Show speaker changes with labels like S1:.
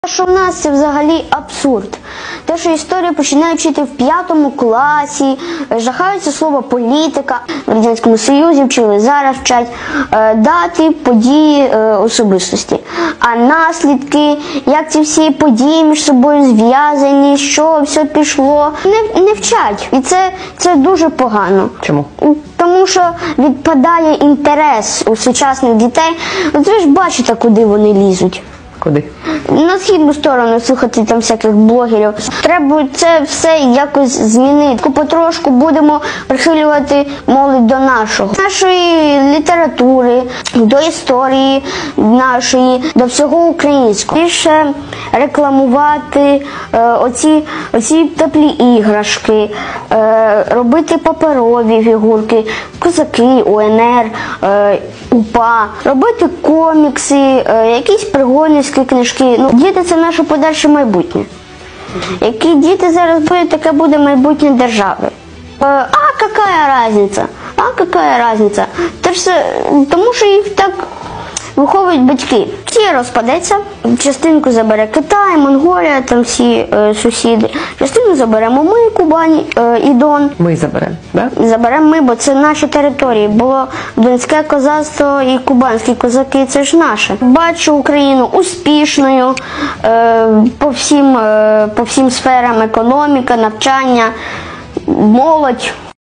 S1: Що в нас це взагалі абсурд. Те, що історію починають вчити в 5 класі, жахаються слова політика, в Радянському Союзі вчили, зараз вчать дати, події, особистості. А наслідки, як ці всі події між собою зв'язані, що все пішло, не вчать. І це дуже погано.
S2: Чому?
S1: Тому що відпадає інтерес у сучасних дітей. От ви ж бачите, куди вони лізуть.
S2: Куди?
S1: На східну сторону слухати там всяких блогерів. Треба це все якось змінити. Потрошку будемо прихилювати молодь до нашого. Нашої літератури, до історії нашої, до всього українського. Більше рекламувати оці теплі іграшки, робити паперові фігурки, козаки, УНР, УПА, робити комікси, якісь пригодницькі книжки. Діти – це наше подальше майбутнє. Які діти зараз будуть, таке буде майбутнє держави. А какая разница? Тому що їх так виховують батьки. Росія розпадеться, частинку забере Китай, Монголія, там всі сусіди. Частину заберемо ми, Кубань і Дон.
S2: Ми заберемо, так? Да?
S1: Заберемо ми, бо це наші території. Було Донське козацтво і кубанські козаки, це ж наше. Бачу Україну успішною по всім сферам: економіка, навчання, молодь.